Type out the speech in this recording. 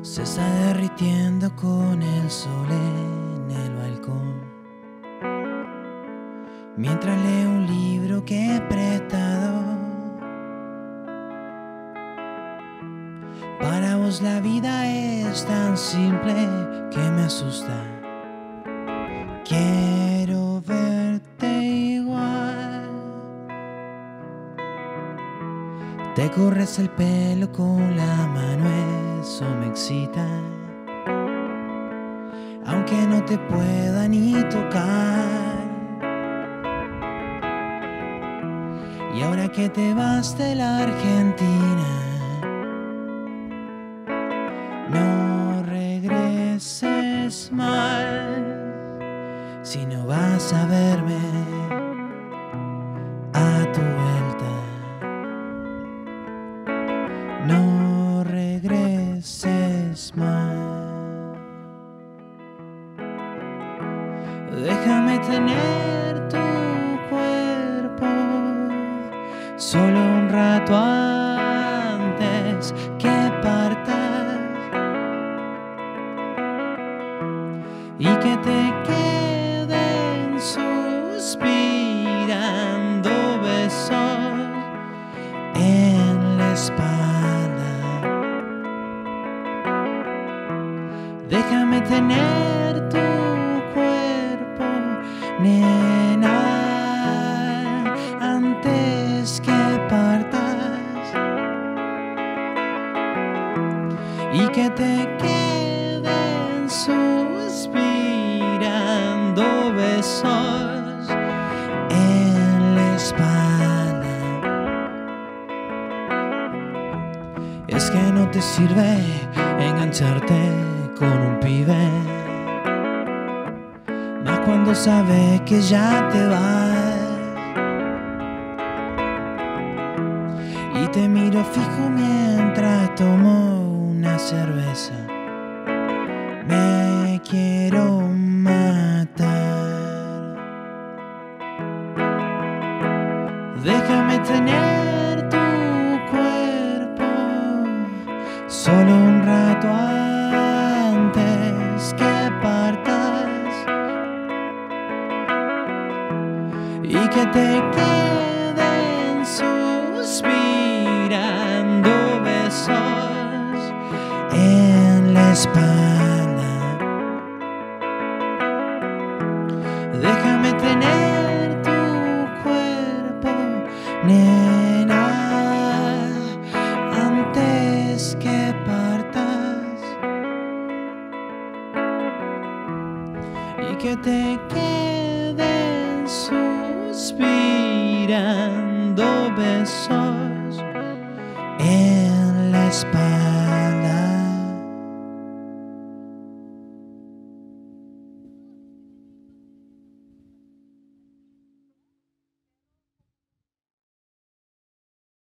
se está derritiendo con el sol en el balcón. Mientras leo un libro que he prestado. Para vos la vida es tan simple que me asusta. Quiero verte igual. Te corres el pelo con la mano, eso me excita. Aunque no te pueda ni tocar. Y ahora que te vas de la Argentina, no regreses mal. Si no vas a verme a tu vuelta, no regreses más. Déjame tener tu cuerpo solo un rato antes que partas y que te queden suspirando besos en la espalda. Déjame tener tu cuerpo, nena, antes que partas y que te queden suspirando besos en la espalda. Es que no te sirve engancharte con un pibe, más cuando sabes que ya te vas. Y te miro fijo mientras tomo una cerveza. Me quiero matar. Déjame tener tu cuerpo solo un rato antes que partas y que te queden suspirando besos en la espalda. Déjame tener tu cuerpo, nena, antes que partas y que te queden suspirando besos